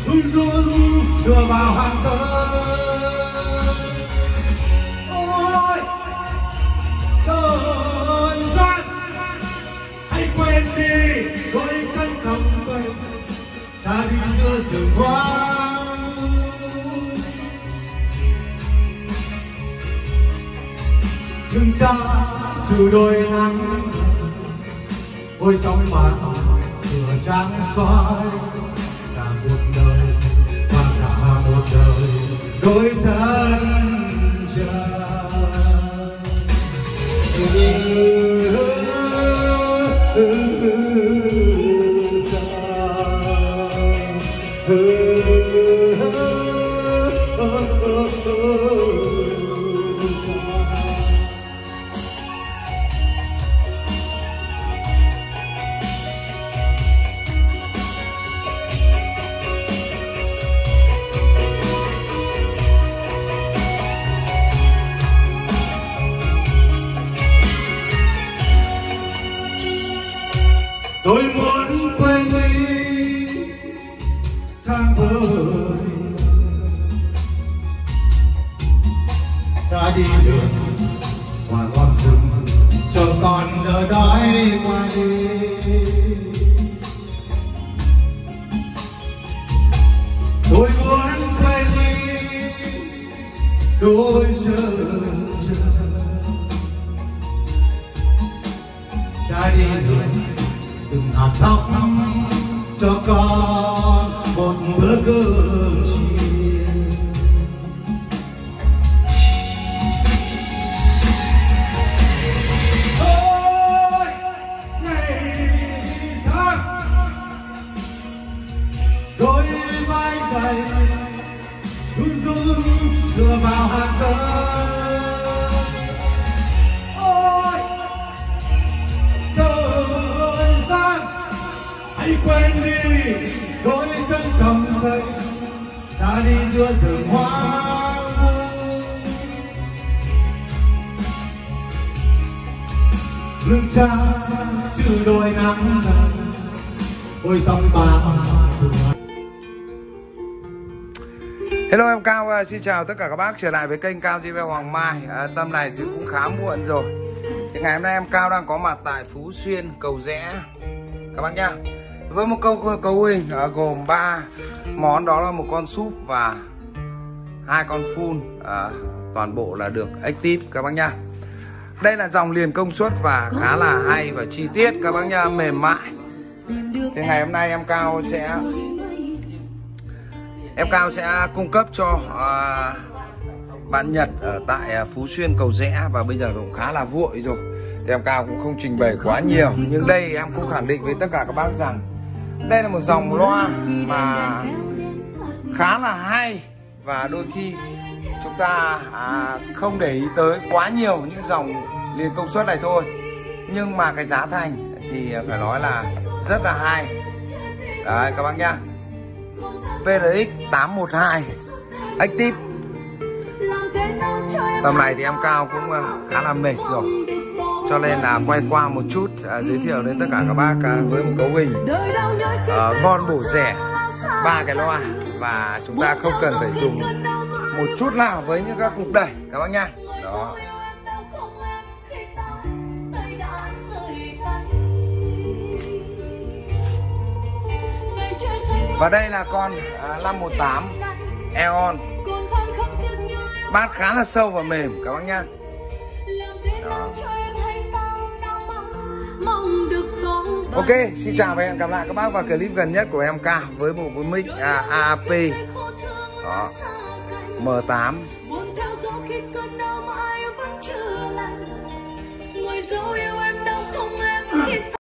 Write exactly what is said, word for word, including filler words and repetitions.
run run đưa vào hàng cơn. Ôi thời gian hãy quên đi đôi cánh cầm cây cha đi giữa rừng hoang. Nhưng cha trừ đôi nắng ôi trong màn cửa trắng soi cả một đời và cả một đời đôi thân chờ. Tôi muốn quên đi tháng vơi ta đi đường qua con rừng chờ con đợi đói qua đi. Tôi muốn quên đi đôi chân ta đi đường từng hạt tóc cho con một bữa cơm chiều. Ôi ngày tháng đôi vai gầy run run đưa vào hàng cơn. Hãy quên đi đôi chân cầm cây cha đi giữa rừng hoang. Lưng cha trừ đôi nắng ôi tâm bạc. Hello, em Cao, xin chào tất cả các bác trở lại với kênh Cao gi vê Hoàng Mai. à, Tâm này thì cũng khá muộn rồi. Thì ngày hôm nay em Cao đang có mặt tại Phú Xuyên, Cầu Giẽ các bác nhá, với một câu cấu hình à, gồm ba món, đó là một con súp và hai con full, à, toàn bộ là được active các bác nhá. Đây là dòng liền công suất và khá là hay và chi tiết các bác nhá, mềm mại. Thì ngày hôm nay em Cao sẽ em Cao sẽ cung cấp cho à, bạn Nhật ở tại Phú Xuyên, Cầu Giẽ, và bây giờ cũng khá là vội rồi thì em Cao cũng không trình bày quá nhiều. Nhưng đây em cũng khẳng định với tất cả các bác rằng đây là một dòng loa mà khá là hay, và đôi khi chúng ta à, không để ý tới quá nhiều những dòng liền công suất này thôi, nhưng mà cái giá thành thì phải nói là rất là hay. Đấy các bác nhá, pê rờ ích tám một hai active. Tầm này thì em Cao cũng khá là mệt rồi, cho nên là quay qua một chút à, giới thiệu đến tất cả các bác à, với một cấu hình à, ngon bổ rẻ, ba cái loa, và chúng ta không cần phải dùng một chút nào với những các cục đẩy các bác nha. Đó. Và đây là con à, năm một tám Eon, bát khá là sâu và mềm các bác nhá. Đó. Ok, xin chào và hẹn gặp lại các bác vào clip gần nhất của em Cao với một cái mic à, a a pê đó, M tám.